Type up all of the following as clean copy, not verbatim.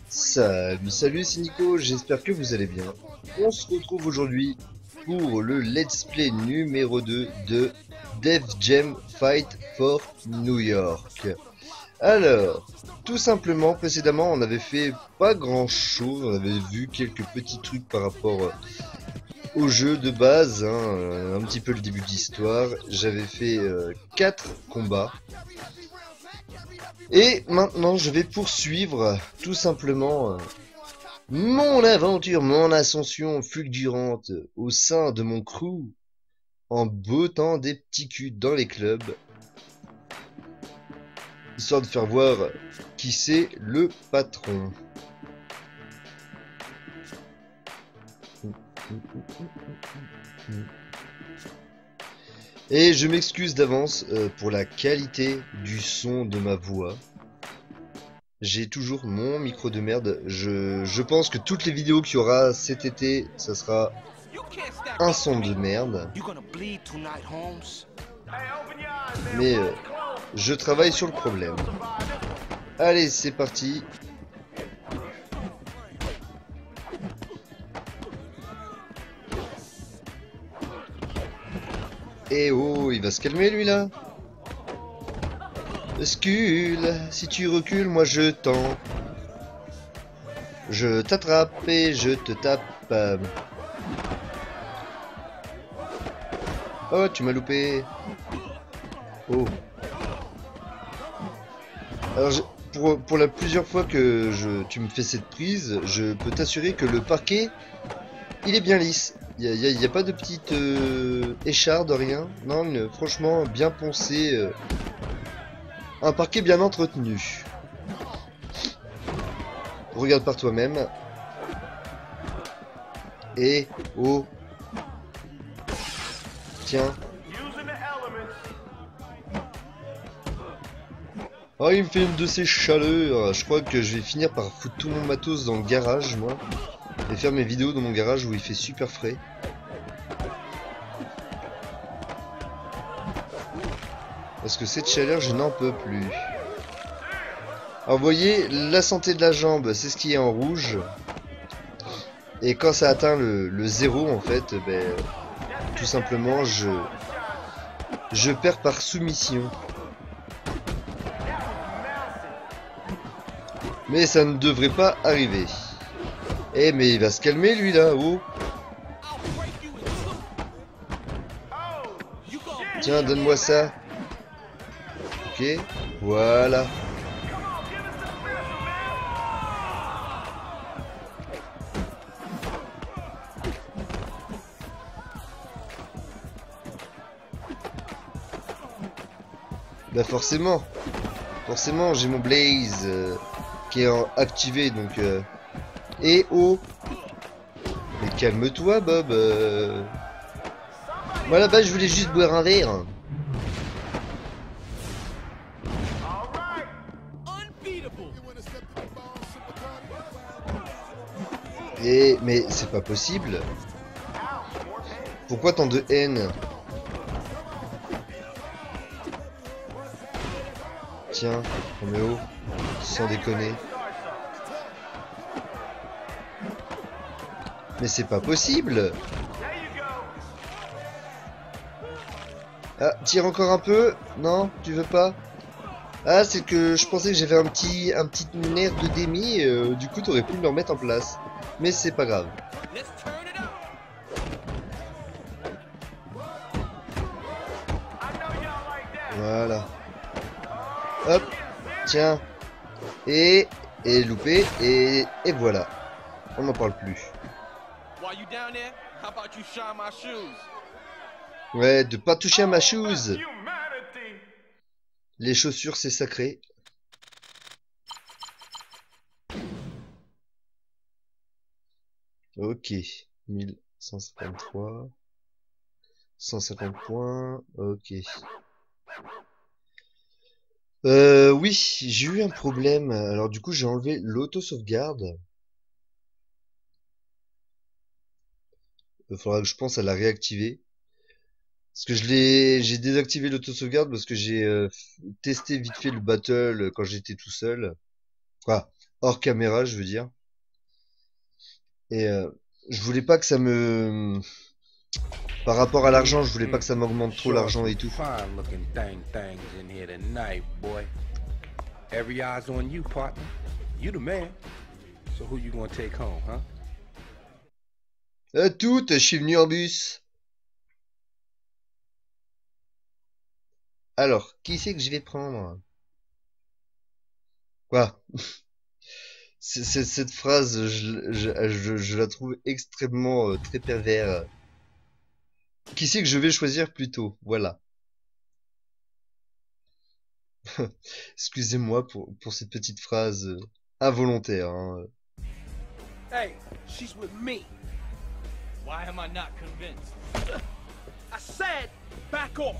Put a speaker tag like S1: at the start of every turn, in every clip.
S1: Salut, c'est Nico, j'espère que vous allez bien. On se retrouve aujourd'hui pour le let's play numéro 2 de Def Jam Fight for New York. Alors, tout simplement, précédemment, on avait fait pas grand chose, on avait vu quelques petits trucs par rapport au jeu de base, un petit peu le début de l'histoire. J'avais fait 4 combats. Et maintenant, je vais poursuivre tout simplement mon aventure, mon ascension fulgurante au sein de mon crew en bottant des petits culs dans les clubs, histoire de faire voir qui c'est le patron. Et je m'excuse d'avance pour la qualité du son de ma voix. J'ai toujours mon micro de merde. Je pense que toutes les vidéos qu'il y aura cet été, ça sera un son de merde. Mais je travaille sur le problème. Allez, c'est parti. Eh oh, il va se calmer lui là. Scule, si tu recules, moi je tends. Je t'attrape et je te tape. Oh, tu m'as loupé. Oh. Alors, pour la plusieurs fois que tu me fais cette prise, je peux t'assurer que le parquet, il est bien lisse. Il y a pas de petite écharde, rien. Non, franchement, bien poncé. Un parquet bien entretenu. Regarde par toi-même. Et oh. Tiens. Oh, il me fait une de ces chaleurs. Je crois que je vais finir par foutre tout mon matos dans le garage, moi. Et faire mes vidéos dans mon garage où il fait super frais. Parce que cette chaleur, je n'en peux plus. Alors, vous voyez, la santé de la jambe, c'est ce qui est en rouge. Et quand ça atteint le zéro, en fait, ben, tout simplement, je perds par soumission. Mais ça ne devrait pas arriver. Eh, mais il va se calmer, lui, là, oh. Tiens, donne-moi ça. Ok, voilà. Bah forcément, j'ai mon Blaze qui est activé donc. Et oh, mais calme-toi Bob. Moi là-bas je voulais juste boire un verre. Et mais c'est pas possible. Pourquoi tant de haine? Tiens, Roméo, sans déconner. Mais c'est pas possible. Ah, tire encore un peu. Non, tu veux pas? Ah, c'est que je pensais que j'avais un petit nerf de démi. Du coup, t'aurais pu me le remettre en place. Mais c'est pas grave. Voilà. Hop, tiens. Et loupé. Et voilà. On n'en parle plus. Ouais, de pas toucher à ma shoes. Les chaussures, c'est sacré. Ok. 1153. 150 points. Ok. Oui, j'ai eu un problème. Alors du coup, j'ai enlevé l'auto-sauvegarde. Il faudra que je pense à la réactiver. Parce que j'ai désactivé l'auto-sauvegarde parce que j'ai testé vite fait le battle quand j'étais tout seul. Quoi, hors caméra, je veux dire. Et je voulais pas que ça me... Par rapport à l'argent, je voulais pas que ça m'augmente trop
S2: Sure,
S1: l'argent
S2: some
S1: et tout.
S2: fine looking things in here tonight, boy. Every eye's on you, partner. You the man. So who you gonna take home, huh?
S1: À toutes, je suis venu en bus. Alors, qui c'est que je vais prendre? Quoi? Cette phrase, je la trouve extrêmement très pervers. Qui c'est que je vais choisir plutôt? Voilà. Excusez-moi pour cette petite phrase involontaire, hein.
S2: Hey, she's with me.
S3: Why am I not convinced?
S2: I said, back off.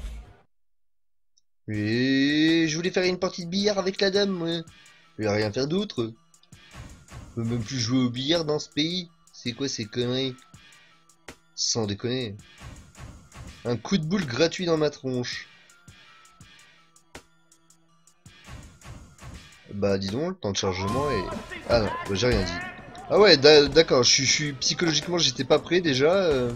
S1: Et je voulais faire une partie de billard avec la dame, moi. Je vais rien faire d'autre. Je peux même plus jouer au billard dans ce pays. C'est quoi ces conneries? Sans déconner. Un coup de boule gratuit dans ma tronche. Bah dis donc, le temps de chargement est... Ah non, bah, j'ai rien dit. Ah ouais, d'accord, je suis psychologiquement, j'étais pas prêt déjà.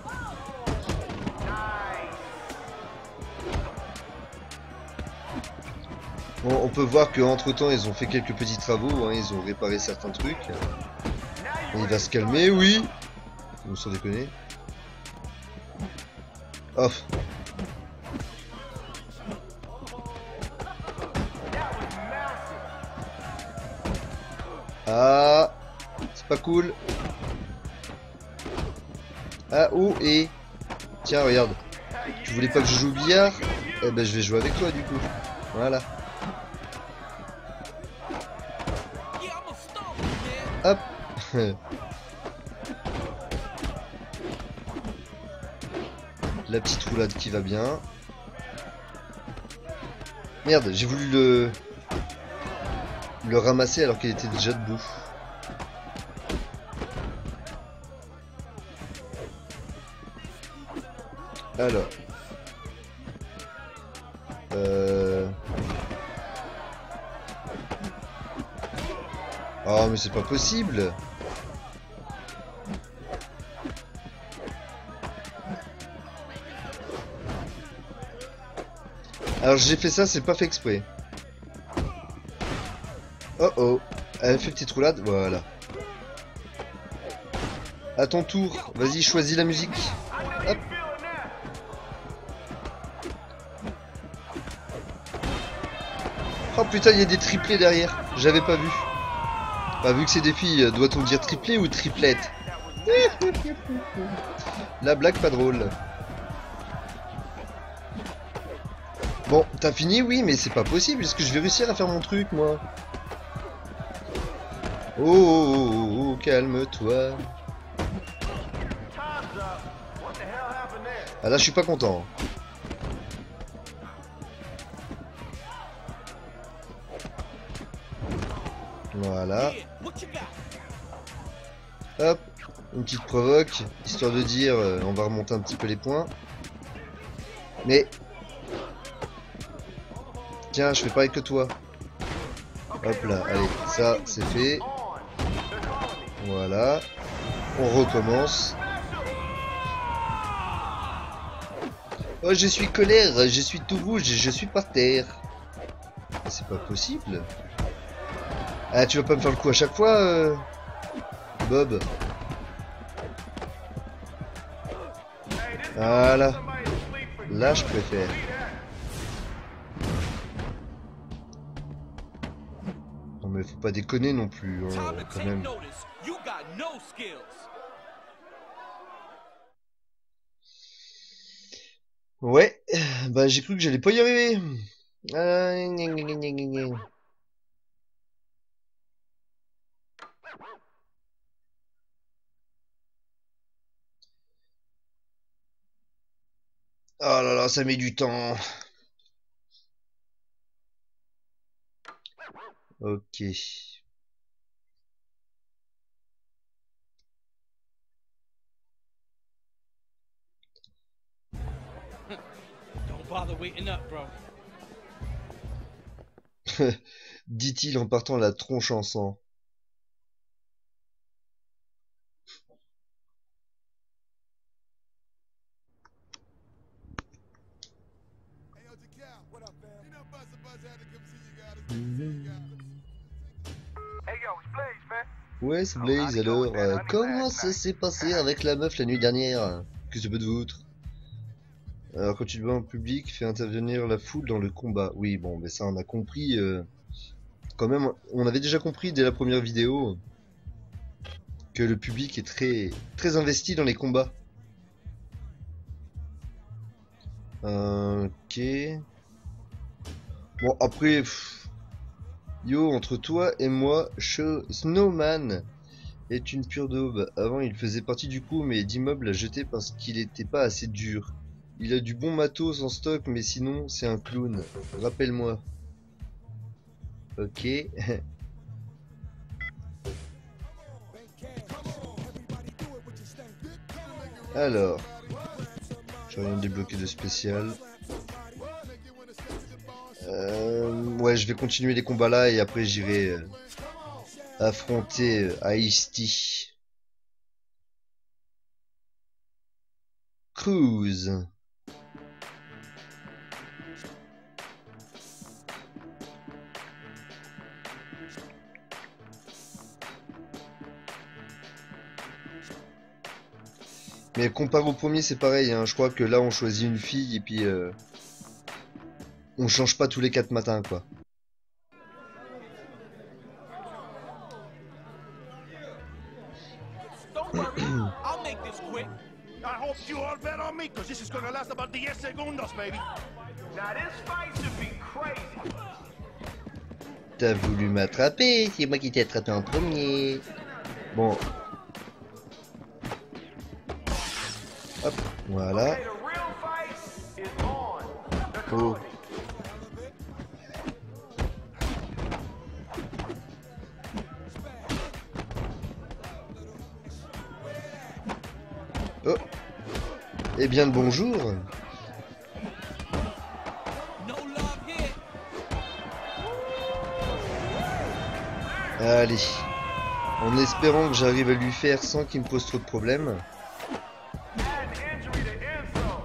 S1: Bon, on peut voir qu'entre temps, ils ont fait quelques petits travaux, hein, ils ont réparé certains trucs. Et il va se calmer, oui. Sans déconner. Oh. Ah, c'est pas cool. Ah, oh, et... Tiens, regarde. Tu voulais pas que je joue au billard? Eh ben, je vais jouer avec toi, du coup. Voilà. Hop. La petite roulade qui va bien. Merde, j'ai voulu le ramasser alors qu'il était déjà debout. Alors. Oh mais c'est pas possible. Alors j'ai fait ça, c'est pas fait exprès. Oh oh. Elle fait petite roulade, voilà. À ton tour, vas-y, choisis la musique. Hop. Oh putain, il y a des triplés derrière. J'avais pas vu. Bah, vu que c'est des filles, doit-on dire triplé ou triplette? La blague pas drôle. Bon, t'as fini? Oui, mais c'est pas possible. Est-ce que je vais réussir à faire mon truc, moi? Oh, oh, oh, oh, oh, calme-toi. Ah là, je suis pas content. Voilà. Hop, une petite provoque, histoire de dire on va remonter un petit peu les points. Mais... Tiens, je fais pareil que toi. Hop là, allez, ça c'est fait. Voilà. On recommence. Oh, je suis colère, je suis tout rouge, je suis par terre. C'est pas possible. Ah, tu vas pas me faire le coup à chaque fois, Bob. Voilà. Là, je préfère. Non mais faut pas déconner non plus, hein, quand même. Ouais, bah j'ai cru que j'allais pas y arriver. Ah, gna, gna, gna, gna, gna. Oh là là, ça met du temps. Ok.
S3: Don't bother waiting up, bro.
S1: Dit-il en partant la tronche en sang. Ouais, c'est Blaze, alors, comment ça s'est passé avec la meuf la nuit dernière? Que ça peut de voutre? Alors, quand tu te bats en public, fais intervenir la foule dans le combat. Oui, bon, mais ça, on a compris, quand même, on avait déjà compris dès la première vidéo que le public est très investi dans les combats. Ok. Bon, après, yo, entre toi et moi, Snowman est une pure daube. Avant, il faisait partie du coup, mais d'immeuble l'a jeté parce qu'il était pas assez dur. Il a du bon matos en stock, mais sinon, c'est un clown. Rappelle-moi. Ok. Alors, j'ai rien débloqué de spécial. Ouais, je vais continuer les combats là et après j'irai affronter Ice-T. Cruise. Mais comparé au premier, c'est pareil, hein. Je crois que là, on choisit une fille et puis on change pas tous les 4 matins, quoi.
S3: Don't worry, I'll make this quick.
S4: I hope you all bet on me, because this is gonna last about 10 segundos, baby. Now this fight should be crazy.
S1: T'as voulu m'attraper, c'est moi qui t'ai attrapé en premier. Bon. Hop, voilà.
S4: Okay, the real fight is on.
S1: Oh. Oh. Eh bien le bonjour.
S3: No love here.
S1: Allez. En espérant que j'arrive à lui faire sans qu'il me pose trop de problèmes.
S4: Add injury to insult.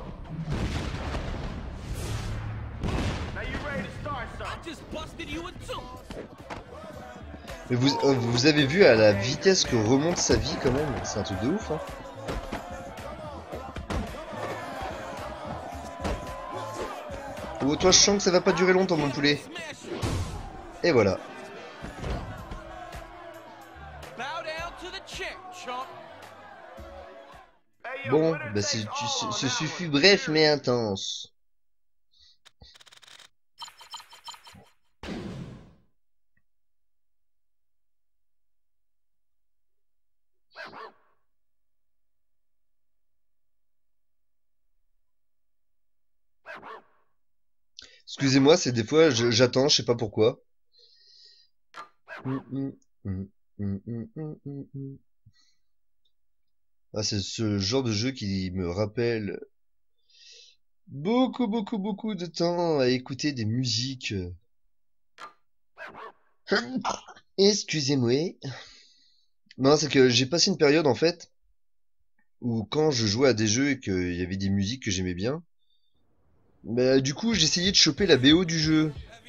S4: Now you ready to start
S3: I
S4: something?
S3: just busted you in two.
S1: Mais vous avez vu à la vitesse que remonte sa vie quand même. C'est un truc de ouf, hein. Oh, toi, je sens que ça va pas durer longtemps, mon poulet. Et voilà.
S3: Bow down to the chair, chump.
S4: Hey, yo,
S1: Bon,
S4: winner
S1: bah
S4: takes all on
S1: ce
S4: that
S1: fut
S4: one.
S1: bref mais intense. Excusez-moi, c'est des fois j'attends, je sais pas pourquoi. Ah, c'est ce genre de jeu qui me rappelle beaucoup de temps à écouter des musiques. Excusez-moi. Non, c'est que j'ai passé une période en fait où quand je jouais à des jeux et qu'il y avait des musiques que j'aimais bien, bah du coup j'essayais de choper la BO du jeu.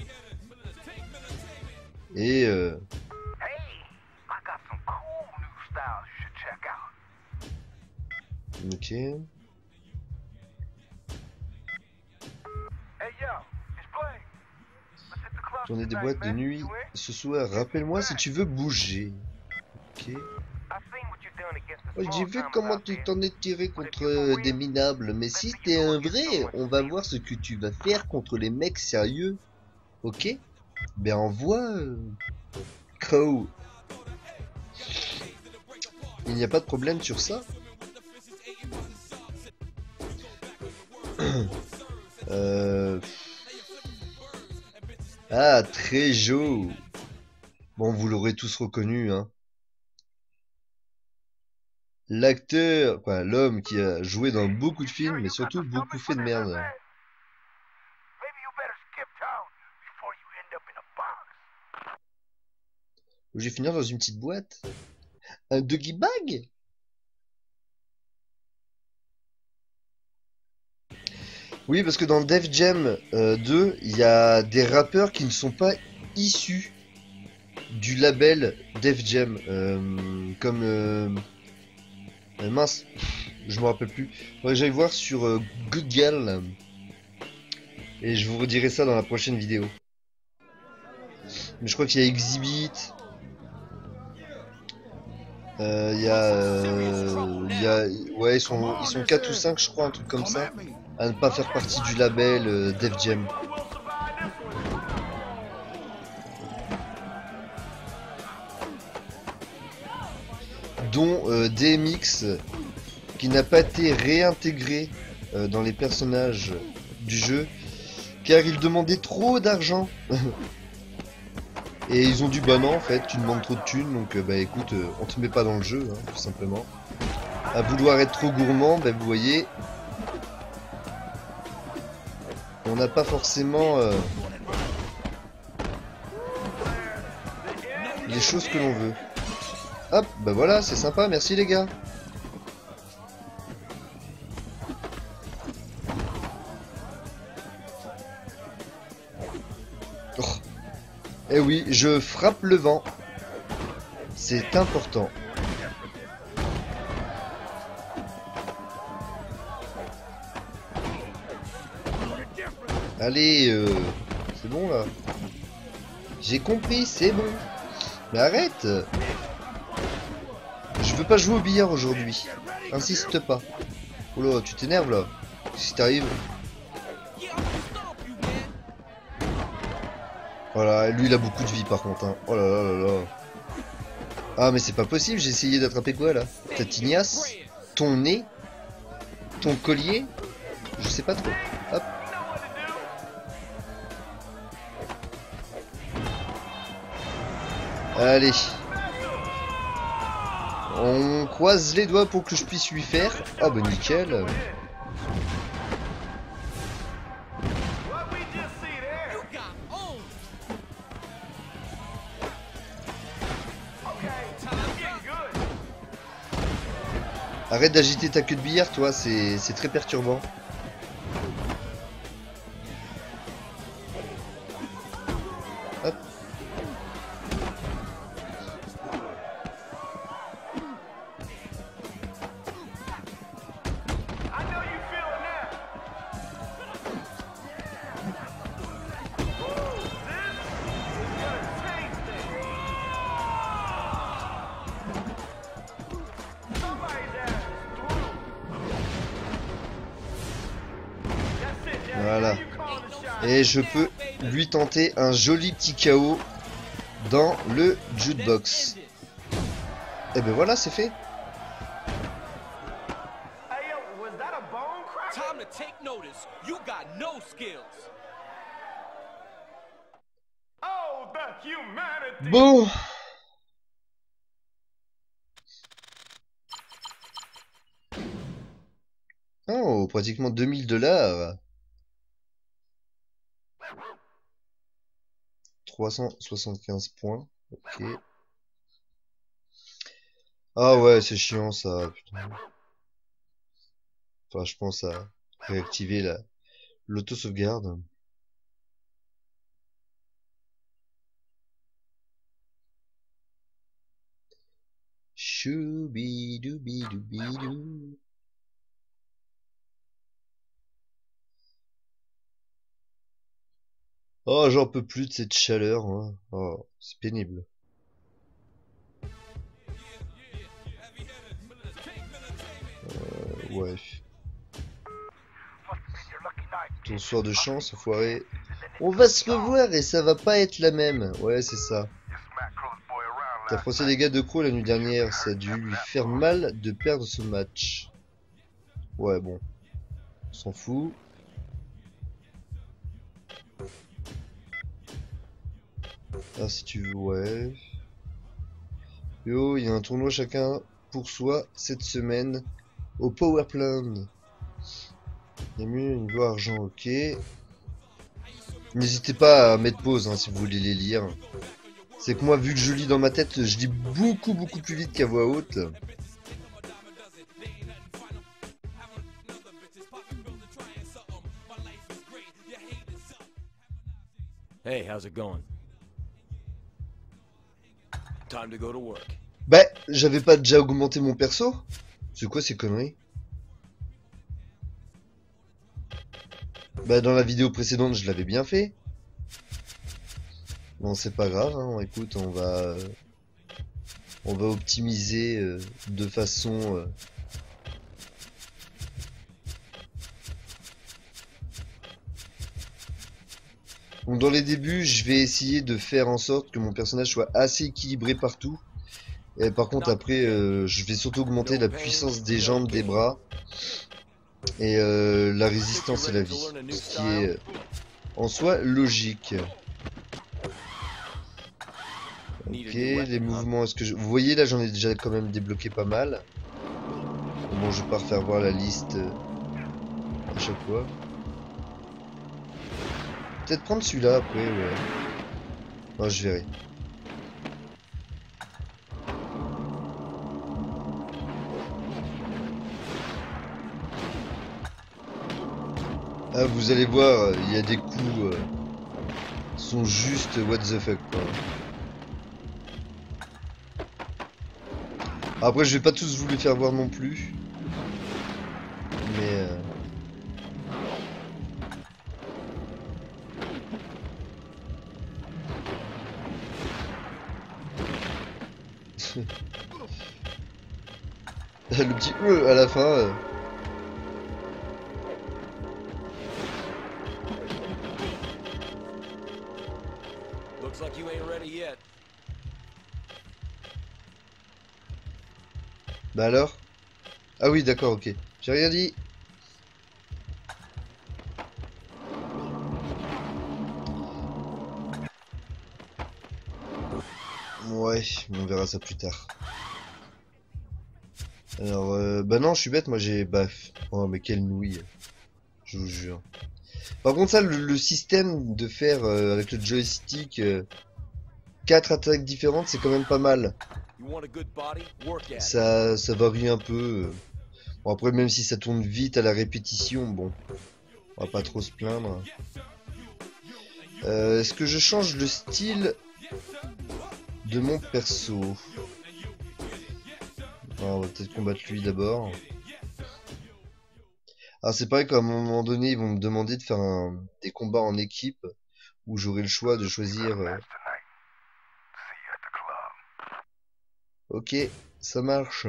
S1: Et
S4: Hey, I got some cool new styles you should check out.
S1: ok.
S4: Hey, yo, it's Blaze. Let's hit the club
S1: Tourner des
S4: tonight,
S1: boîtes de
S4: man.
S1: nuit
S4: You in?
S1: ce soir. Rappelle-moi si tu veux bouger. Ok.
S4: I seen what you done against the
S1: Oh, j'ai
S4: small
S1: vu
S4: timers
S1: comment
S4: out
S1: tu
S4: there.
S1: t'en es tiré contre des minables, mais si t'es un vrai, on va voir ce que tu vas faire contre les mecs sérieux. Ok? Ben envoie, Crow. Il n'y a pas de problème sur ça. euh... Ah, très Joe. Bon, vous l'aurez tous reconnu, hein. L'acteur, quoi, l'homme qui a joué dans beaucoup de films, mais surtout beaucoup fait de merde.
S4: Maybe you better skip town before you end up in a box.
S1: Où j'ai finir dans une petite boîte. Un doggy bag? Oui, parce que dans Def Jam 2, il y a des rappeurs qui ne sont pas issus du label Def Jam, mince, je me rappelle plus. Faudrait que j'aille voir sur Google et je vous redirai ça dans la prochaine vidéo. Mais je crois qu'il y a Exhibit. Ouais, ils sont 4 ou 5 je crois, un truc comme ça, à ne pas faire partie du label Def Jam. Dont DMX, qui n'a pas été réintégré dans les personnages du jeu, car il demandait trop d'argent. Et ils ont dit bah non en fait tu demandes trop de thunes donc bah écoute on te met pas dans le jeu hein, tout simplement. À vouloir être trop gourmand bah vous voyez on n'a pas forcément les choses que l'on veut. Hop bah voilà c'est sympa merci les gars. Eh oui, je frappe le vent. C'est important. Allez, c'est bon là. J'ai compris, c'est bon. Mais arrête. Je veux pas jouer au billard aujourd'hui. Insiste pas. Oh là, tu t'énerves là. Qu'est-ce qui t'arrive? Voilà, lui il a beaucoup de vie par contre. Hein. Oh là là là là. Ah mais c'est pas possible, j'ai essayé d'attraper quoi là? Ta tignasse? Ton nez? Ton collier? Je sais pas trop. Hop. Allez. On croise les doigts pour que je puisse lui faire. Ah bah nickel. Arrête d'agiter ta queue de billard, toi, c'est très perturbant. Hop. Voilà. Et je peux lui tenter un joli petit KO dans le jukebox. Et ben voilà, c'est fait. Bon. Oh, pratiquement 2000 $. 375 points. Ok. Ah ouais, c'est chiant ça. Putain. Enfin, je pense à réactiver l'auto-sauvegarde. Choubi-doubi-doubi-dou. Oh, j'en peux plus de cette chaleur. Hein. Oh, c'est pénible. Ouais. Ton soir de chance, enfoiré. On va se revoir et ça va pas être la même. Ouais, c'est ça. T'as froissé les gars de Crow la nuit dernière. Ça a dû lui faire mal de perdre ce match. Ouais, bon. On s'en fout. Ah, si tu veux, ouais. Yo, il y a un tournoi chacun pour soi cette semaine au Powerplan. Il y a mieux une gloire argent, ok. N'hésitez pas à mettre pause hein, si vous voulez les lire. C'est que moi, vu que je lis dans ma tête, je lis beaucoup plus vite qu'à voix haute.
S5: Hey, how's it going? Time to go to work.
S1: Bah, j'avais pas déjà augmenté mon perso? C'est quoi ces conneries? Bah, dans la vidéo précédente, je l'avais bien fait. Bon, c'est pas grave, hein. Écoute, on va optimiser de façon... Donc dans les débuts, je vais essayer de faire en sorte que mon personnage soit assez équilibré partout. Et par contre après, je vais surtout augmenter la puissance des jambes, des bras. Et la résistance et la vie. Ce qui est en soi logique. Ok, les mouvements, est-ce que vous voyez là, j'en ai déjà quand même débloqué pas mal. Bon, je vais pas refaire voir la liste à chaque fois. Peut-être prendre celui-là après, ouais. Non, je verrai. Ah, vous allez voir, il y a des coups sont juste what the fuck, quoi. Après, je vais pas tous vous les faire voir non plus. Mais... le petit à la fin.
S5: Looks like you ain't ready yet.
S1: Bah alors? Ah oui, d'accord, ok. J'ai rien dit. Ouais, on verra ça plus tard. Alors, bah non, je suis bête, moi j'ai... Bah, oh, mais quelle nouille. Je vous jure. Par contre, ça, le système de faire avec le joystick 4 attaques différentes, c'est quand même pas mal. Ça varie un peu. Bon, après, même si ça tourne vite à la répétition, bon, on va pas trop se plaindre. Est-ce que je change le style de mon perso? On va peut-être combattre lui d'abord. Alors c'est pareil qu'à un moment donné ils vont me demander de faire des combats en équipe où j'aurai le choix de choisir. Ok, ça marche.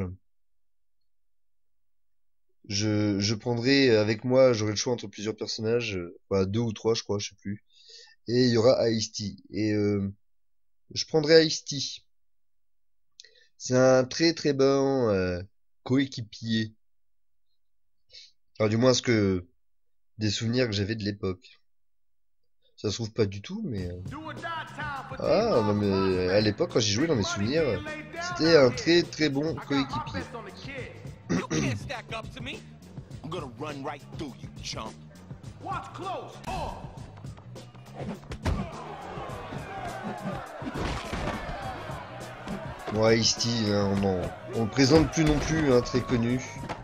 S1: Je prendrai avec moi, j'aurai le choix entre plusieurs personnages, enfin 2 ou 3 je crois, je sais plus. Et il y aura Ice-T. Et je prendrai Ice-T. C'est un très très bon coéquipier. Alors du moins ce que des souvenirs que j'avais de l'époque. Ça se trouve pas du tout, mais... Ah, non mais à l'époque quand j'y jouais dans mes souvenirs, c'était un très très bon coéquipier. Ouais, Ice-T, hein, on le présente plus non plus, hein, très connu.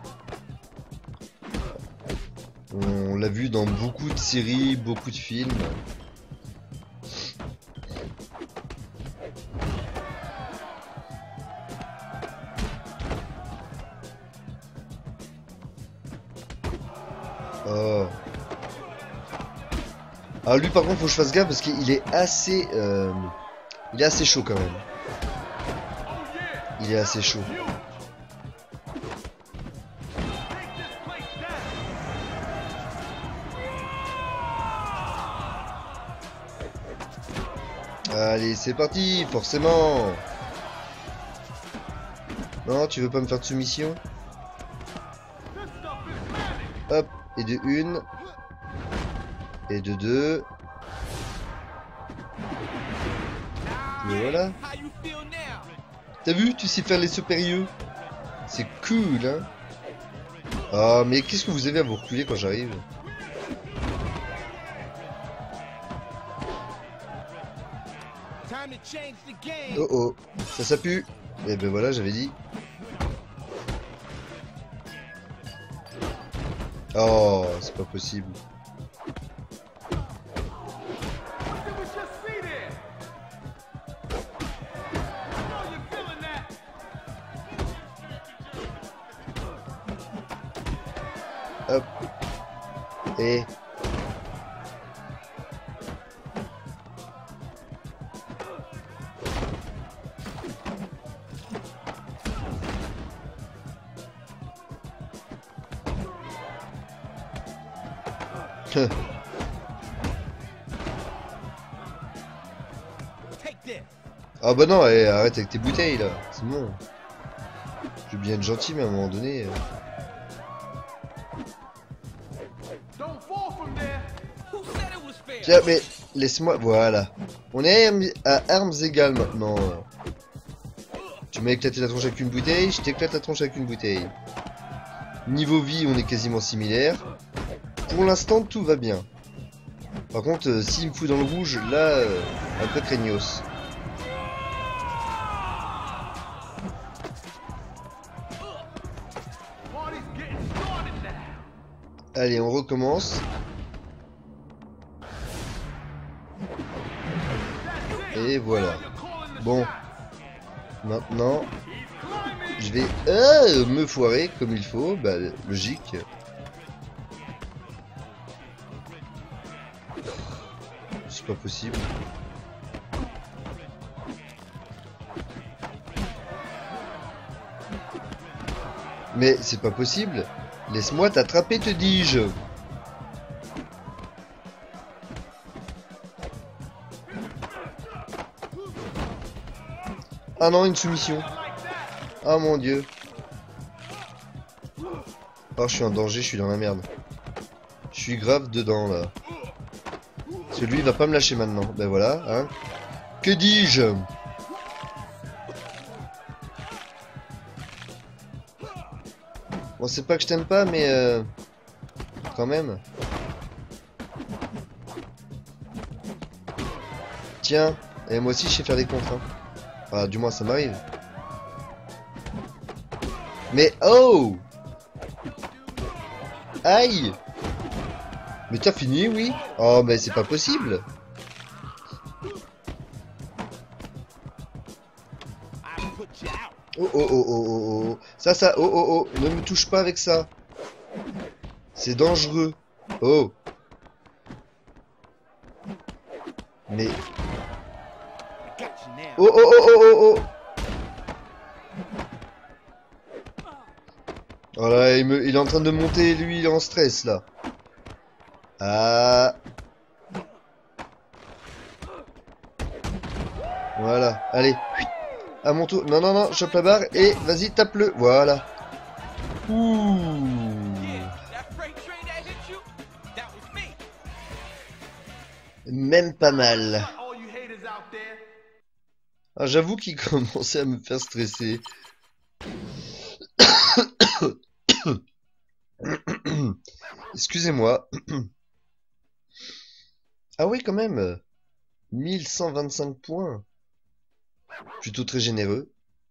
S1: On l'a vu dans beaucoup de séries, beaucoup de films. Oh. Alors lui par contre faut que je fasse gaffe parce qu'il est assez chaud quand même. Il est assez chaud. Allez, c'est parti, forcément. Non, tu veux pas me faire de soumission? Hop, et de 1. Et de 2. Et voilà. T'as vu, tu sais faire les supérieurs. C'est cool, hein. Ah, mais qu'est-ce que vous avez à vous reculer quand j'arrive? Oh oh, ça pue. Et ben voilà, j'avais dit. Oh, c'est pas possible. Eh.
S3: Take this.
S1: Ah bah non, eh, arrête avec tes bouteilles là, c'est bon. Je veux bien être gentil, mais à un moment donné.
S4: Don't fall from there.
S3: Who said it was fair?
S1: Tiens, mais laisse-moi. Voilà. On est à armes égales maintenant. Tu m'as éclaté la tronche avec une bouteille, je t'éclate la tronche avec une bouteille. Niveau vie, on est quasiment similaires. Pour l'instant, tout va bien. Par contre, s'il me fout dans le rouge, là, un peu craignos.
S4: Party's getting started now.
S1: Allez, on recommence. Et voilà. Bon. Maintenant, je vais me foirer comme il faut. Bah, logique. C'est pas possible. Mais c'est pas possible. Laisse-moi t'attraper, te dis-je. Ah non, une soumission. Ah mon dieu. Oh, je suis en danger, je suis dans la merde. Je suis grave dedans là. Parce que lui, il va pas me lâcher maintenant. Ben voilà, hein. Que dis-je? Bon, c'est pas que je t'aime pas, mais quand même. Tiens, et moi aussi je sais faire des contres. Hein. Enfin, du moins ça m'arrive. Mais oh! Aïe! Mais t'as fini, oui? Oh, mais c'est pas possible! Oh oh oh oh oh oh. Ça, oh oh oh. Ne me touche pas avec ça. C'est dangereux. Oh. Mais. Oh oh oh oh oh oh. Oh là, il est en train de monter, lui, il est en stress là. Ah. Voilà, allez. À mon tour. Non, non, non, chope la barre et vas-y, tape-le. Voilà. Ouh.
S3: That freight train that hit you, that was me.
S1: Même pas mal.
S4: All you haters out there.
S1: Ah, j'avoue qu'il commençait à me faire stresser. Excusez-moi. Ah oui, quand même. 1125 points. Plutôt très généreux.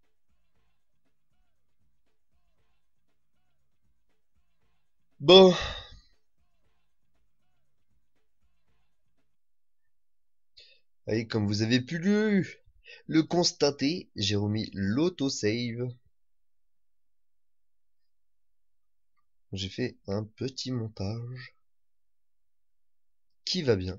S1: Bon. Allez, comme vous avez pu le constater, j'ai remis l'autosave. J'ai fait un petit montage qui va bien.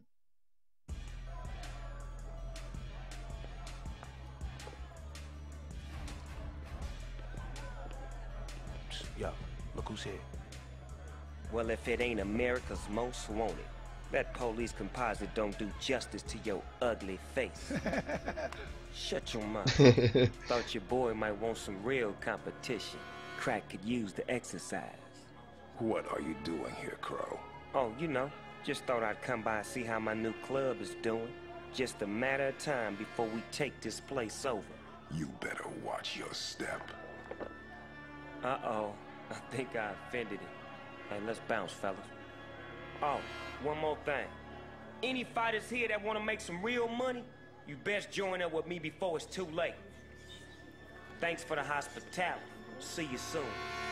S2: Yo, look who's here.
S6: Well, if it ain't America's most wanted, that police composite don't do justice to your ugly face. Shut your mouth. Thought your boy might want some real competition. Crack could use the exercise.
S2: What are you doing here, Crow?
S6: Oh, you know, just thought I'd come by and see how my new club is doing. Just a matter of time before we take this place over.
S2: You better watch your step.
S6: Uh-oh, I think I offended him. Hey, let's bounce, fellas. Oh, one more thing. Any fighters here that want to make some real money, you best join up with me before it's too late. Thanks for the hospitality. See you soon.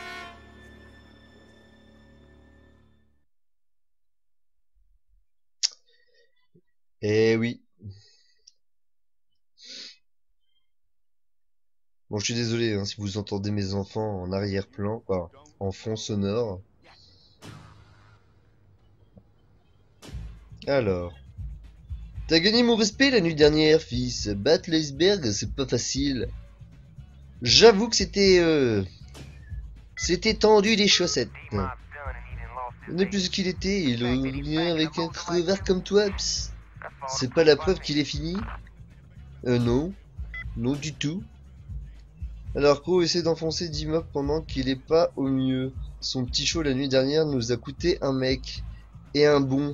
S1: Eh oui. Bon, je suis désolé hein, si vous entendez mes enfants en arrière-plan, enfin, en fond sonore. Alors. T'as gagné mon respect la nuit dernière, fils. Battre l'iceberg, c'est pas facile. J'avoue que c'était tendu les chaussettes. On n'est plus ce qu'il était, il revient avec un crevard comme toi, psst. C'est pas la preuve qu'il est fini? Non. Non du tout. Alors Crow essaie d'enfoncer D-Mob pendant qu'il est pas au mieux. Son petit show la nuit dernière nous a coûté un mec. Et un bon.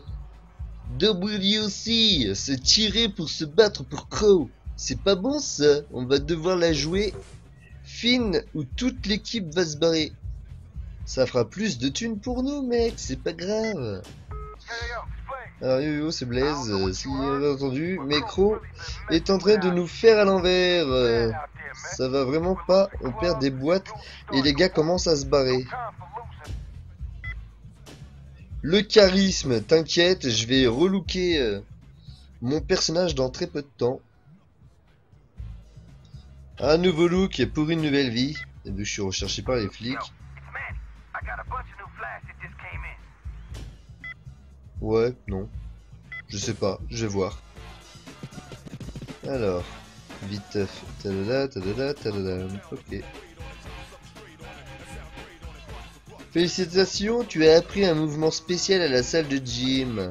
S1: WC, se tirer pour se battre pour Crow. C'est pas bon ça. On va devoir la jouer fine ou toute l'équipe va se barrer. Ça fera plus de thunes pour nous, mec. C'est pas grave. Alors yo c'est Blaze, si vous avez entendu, mais Crow est en train de nous faire à l'envers. Ça va vraiment pas, on perd des boîtes et les gars commencent à se barrer. Le charisme, t'inquiète, je vais relooker mon personnage dans très peu de temps. Un nouveau look pour une nouvelle vie. Et vu que je suis recherché par les flics. Ouais, non. Je sais pas, je vais voir. Alors, viteuf. Tadada, tadada, tadada. Ok. Félicitations, tu as appris un mouvement spécial à la salle de gym.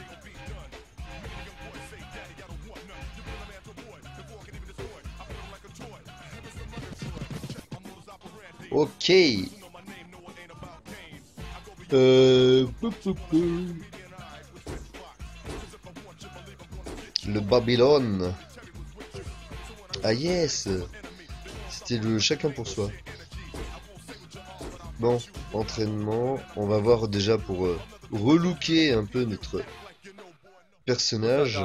S1: Ok. Le Babylone. Ah yes. C'était le chacun pour soi. Bon, entraînement. On va voir déjà pour relooker un peu notre personnage.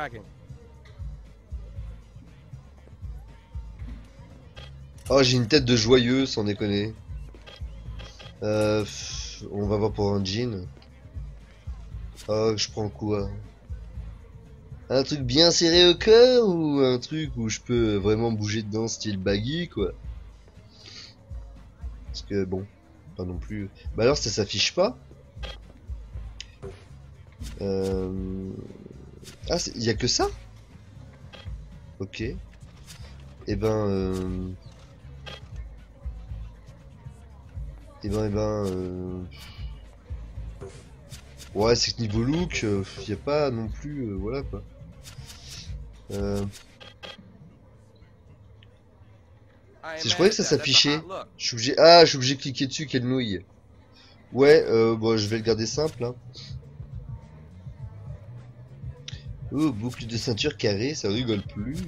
S1: Oh, j'ai une tête de joyeux, sans déconner. On va voir pour un jean. Oh, je prends quoi? Un truc bien serré au cœur ou un truc où je peux vraiment bouger dedans style baggy quoi? Parce que bon, pas non plus. Bah alors ça s'affiche pas. Ah, il y a que ça? Ok. Et ben. Ouais, c'est que niveau look, y a pas non plus, voilà quoi. Si je croyais que ça s'affichait, je suis obligé. Ah, je suis obligé de cliquer dessus, quelle nouille. Ouais, bon, je vais le garder simple. Hein. Oh, boucle de ceinture carrée, ça rigole plus.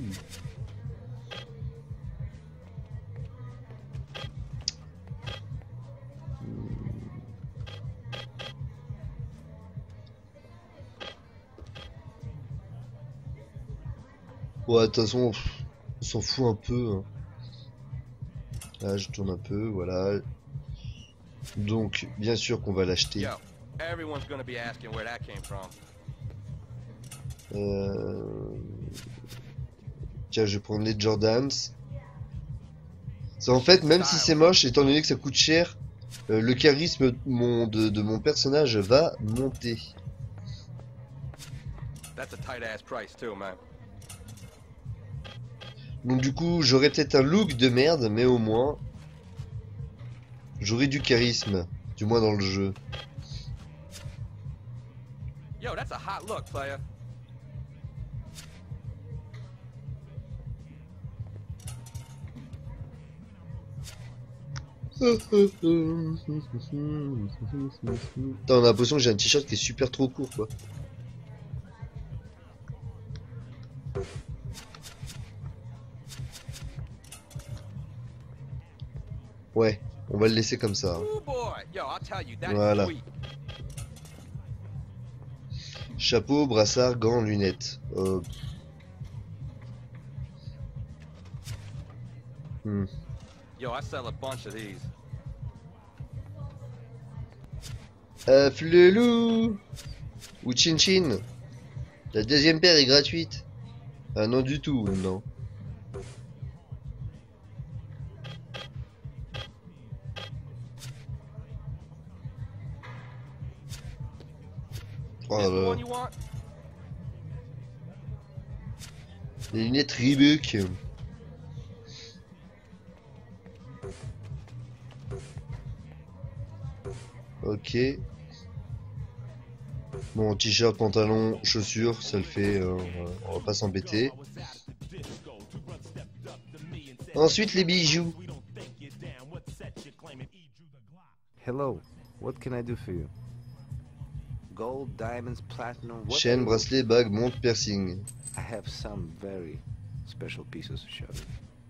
S1: Ouais, de toute façon, on s'en fout un peu. Hein. Là, je tourne un peu, voilà. Donc, bien sûr qu'on va l'acheter. Tiens, je vais prendre les Jordans. Ça, en fait, même si c'est moche, étant donné que ça coûte cher, le charisme de mon personnage va monter. Donc du coup, j'aurais peut-être un look de merde, mais au moins, j'aurai du charisme, du moins dans le jeu.
S5: Yo, that's a hot look, player.
S1: T'as l'impression que j'ai un t-shirt qui est super trop court, quoi. Ouais, on va le laisser comme ça. Voilà. Chapeau, brassard, gants, lunettes.
S5: Yo, I sell a bunch of these.
S1: Flelou ou Chin Chin. La deuxième paire est gratuite. Ah non du tout, non. Oh là là. Les lunettes Reebok. Ok. Bon, t-shirt, pantalon, chaussures, ça le fait, on va pas s'embêter. Ensuite, les bijoux.
S7: Hello, what can I do for you? Gold, diamonds, platinum, what
S1: Chaîne, bracelet, bague, montre, piercing.
S7: I have some very special pieces to show you.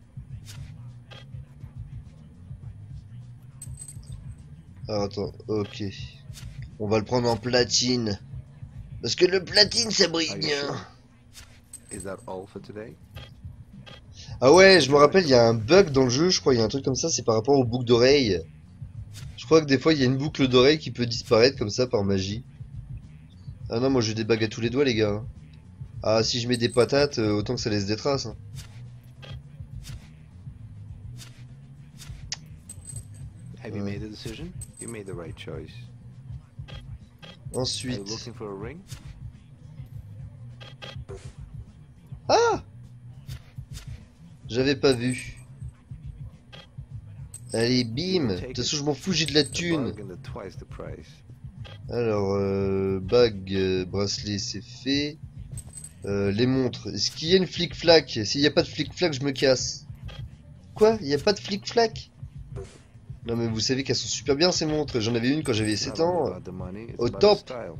S1: Alors, attends, ok. On va le prendre en platine. Parce que le platine, ça brille
S7: Are you
S1: bien.
S7: sure? Is that all for today?
S1: Ah ouais, je me rappelle, il y a un bug dans le jeu, je crois, il y a un truc comme ça, c'est par rapport aux boucles d'oreilles. Je crois que des fois, il y a une boucle d'oreille qui peut disparaître comme ça par magie. Ah non, moi j'ai des bagues à tous les doigts, les gars. Ah, si je mets des patates, autant que ça laisse des traces. Hein.
S7: Have you made a decision? You made the right choice. Are you
S1: Ensuite...
S7: looking for a ring?
S1: Ah! J'avais pas vu. Allez, bim! De toute façon, je m'en fous, j'ai de la
S7: A
S1: thune.
S7: bargain at twice the price.
S1: Alors, bague, bracelet, c'est fait. Les montres. Est-ce qu'il y a une flic-flac? S'il n'y a pas de flic-flac, je me casse. Quoi? Il n'y a pas de flic-flac? Non, mais vous savez qu'elles sont super bien ces montres. J'en avais une quand j'avais 7
S7: Not only
S1: ans.
S7: about the money, it's
S1: Au
S7: about the
S1: top.
S7: style.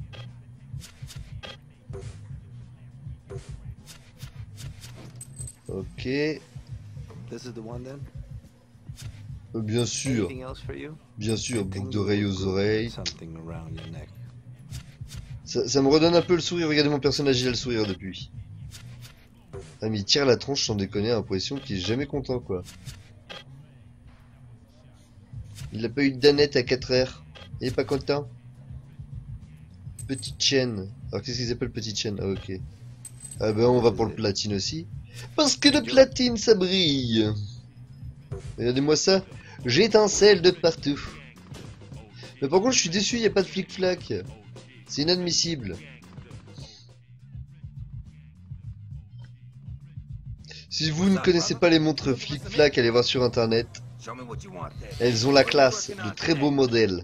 S1: Ok.
S7: This is the one then?
S1: Bien sûr.
S7: Anything else for you?
S1: Bien sûr,
S7: I think
S1: boucle
S7: you
S1: d'oreille
S7: look
S1: aux
S7: good with
S1: oreilles.
S7: Something around your neck.
S1: Ça me redonne un peu le sourire. Regardez mon personnage, il a le sourire depuis. Ah, mais il tire la tronche sans déconner, l'impression qu'il est jamais content, quoi. Il a pas eu de danette à 4 heures. Il est pas content. Petite chaîne. Alors qu'est-ce qu'ils appellent petite chaîne? Ah, ok. Ah ben on va pour le platine aussi. Parce que le platine ça brille. Regardez-moi ça. J'étincelle de partout. Mais par contre je suis déçu, il n'y a pas de flic-flac. C'est inadmissible. Si vous ne connaissez pas les montres flic-flac, allez voir sur internet. Elles ont la classe, de très beaux modèles.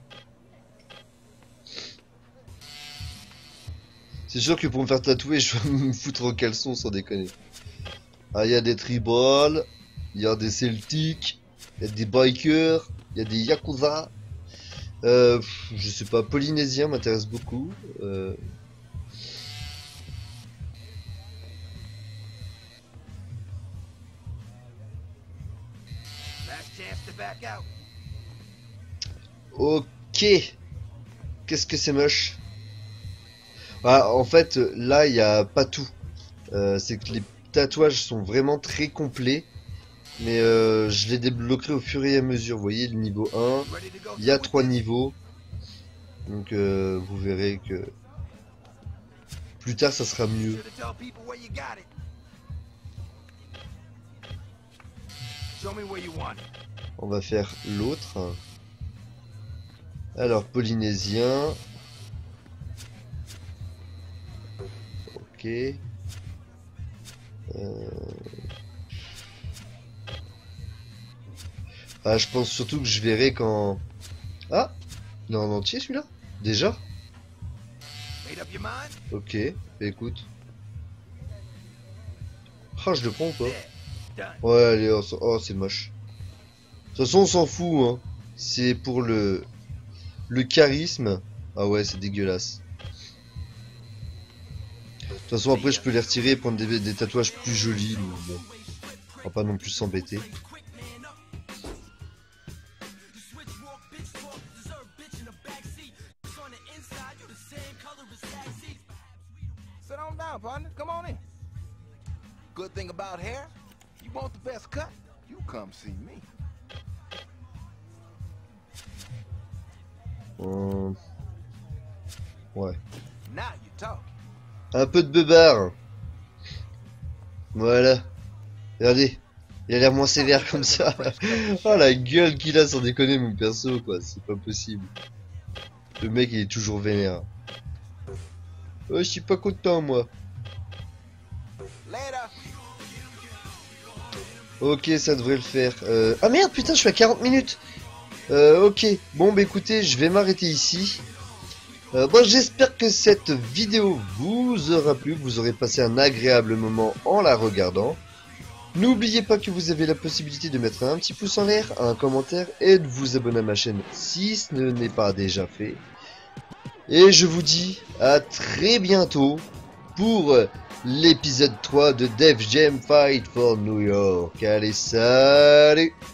S1: C'est sûr que pour me faire tatouer, je vais me foutre au caleçon sans déconner. Ah, il y a des tribals, il y a des celtiques, il y a des bikers, il y a des yakuza. Je sais pas, polynésien m'intéresse beaucoup. Ok. Qu'est-ce que c'est moche. Ah, en fait, là, il n'y a pas tout. C'est que les tatouages sont vraiment très complets. Mais je les débloquerai au fur et à mesure. Vous voyez, le niveau 1, il y a 3 niveaux. Donc, vous verrez que plus tard, ça sera mieux. On va faire l'autre. Alors, polynésien. Ok. Ah, je pense surtout que je verrai quand... Ah, il est en entier celui-là? Déjà? Ok, bah, écoute. Ah, je le prends ou pas? Ouais, allez, oh, c'est moche. De toute façon, on s'en fout, hein. C'est pour le charisme. Ah ouais, c'est dégueulasse. De toute façon, après, je peux les retirer et prendre des tatouages plus jolis. Donc bon, on va pas non plus s'embêter.
S3: Sit on down, partner. Come on in. Good thing about hair, you want the best cut, you come see me.
S1: Ouais.
S3: Now you talk.
S1: Un peu de beubard. Voilà. Regardez. Il a l'air moins sévère comme ça. Oh la gueule qu'il a sans déconner mon perso quoi. C'est pas possible. Le mec il est toujours vénère. Oh, je suis pas content moi.
S3: Later.
S1: Ok, ça devrait le faire. Ah merde, putain, je suis à 40 minutes. Ok, bon bah écoutez, je vais m'arrêter ici. Bon, j'espère que cette vidéo vous aura plu, que vous aurez passé un agréable moment en la regardant. N'oubliez pas que vous avez la possibilité de mettre un petit pouce en l'air, un commentaire et de vous abonner à ma chaîne si ce n'est pas déjà fait. Et je vous dis à très bientôt pour l'épisode 3 de Def Jam Fight for New York. Allez, salut!